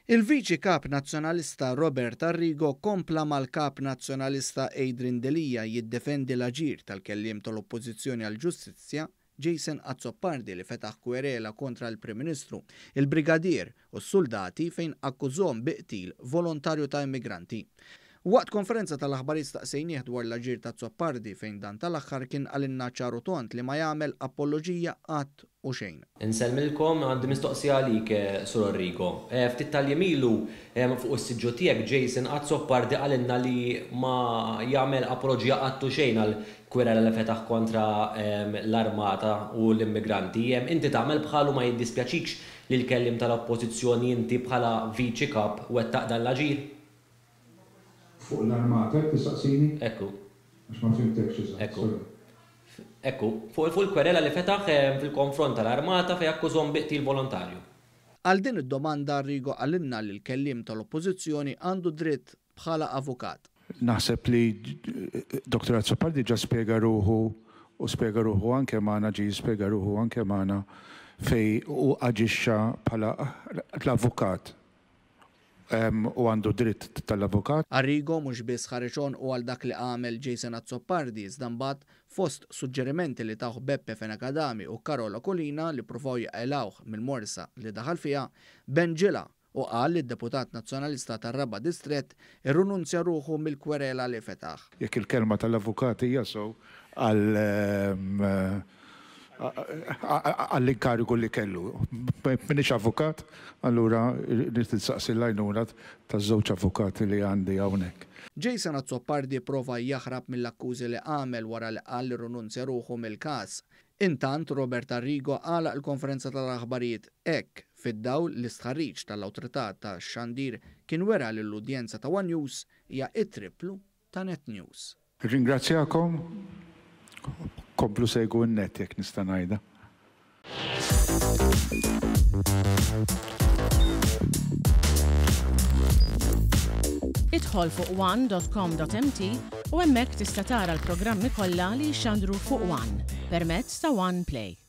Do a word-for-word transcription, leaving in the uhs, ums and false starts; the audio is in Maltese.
Il-Viċi Kap Nazzjonalista Robert Arrigo kompla mal-Kap Nazzjonalista Adrian Delija jiddefendi l-aġir tal-kelliem tal-Oppożizzjoni għall-Ġustizzja Jason Azzopardi li fetaħ kwerela kontra l-Prim Ministru, il-Brigadier u s-soldati fejn akkużhom biqtil volontarju ta' immigranti. Waqt konferenza tal-aħbarijiet staqsejnieh dwar l-aġir ta' Azzopardi fejn dan tal-aħħar kien għalinna ċaru tont li ma jagħmel apoloġija qatt u xejn. Insellmilkom għandi mistoqsija għalik, Sur Arrigo. Ftit tal-jemilu fuq is-siġġu tiegħek Jason Azzopardi għalinna li ma jagħmel apoloġija qatt u xejn għal kwerela li fetaħ kontra l-armata u l-immigranti. Inti tagħmel bħalu ma jiddispjaċikx li l-kellim tal-Oppożizzjoni inti bħala Viċi Kap wettaq dan l-aġir? Fuq l-armata, tistaqsini? Ekku. Għax ma fimtekx iżgħar. Ekku. Ekku, fuq il-kwerela li fetaħ fil-konfront tal-armata fejn akkużhom biqtil volontarju. Għal din id-domanda Arrigo għalinna li l-kellim tal-Oppożizzjoni għandu dritt bħala avukat. Naħseb li Doktor Azzopardi ġa spjega ruħu u spjega ruħu anke magħna ġi spjega ruħu anke magħna fej u aġixxa bħala l-avukat. Um, u għandu dritt tal-avukat. Arrigo mhux biss ħareġ u għal dak li għamel Jason Azzopardi iżda mbagħad fost suġġerimenti li taħ Beppe Fenakadami u Karola Kolina li provaw jaqilawh mill-morsa li daħal fiha benġila u qal li d-deputat nazzjonalista tar-Raba Distrett irrinunzja ruħu mill-kwerela li fetaħ. Jekk il-kelma tal-avukati jasow għal għall-inkarigu li kellu. Minix avukat, allura nistaqsi l-għajnuna ta' żewġ avukati li għandi hawnhekk. Jason Azzopardi prova jaħrab mill-akkużi li għamel wara li qal li rinunzja ruħu mill-każ. Intant Robert Arrigo għalaq il-konferenza tal-aħbarijiet hekk fid-dawl l-istħarriġ tal-awtorità tax-xandir kien wera li l-udjenza ta' One News hija it-triplu ta' Net News. Ringrazzjakom. Komplu sejgu n-net jekk nista' ngħidha. Idħol fuq one dot com dot m t u hemmhekk tista' tara l-programmi kollha li jxandru fuq One permezz ta' One Play.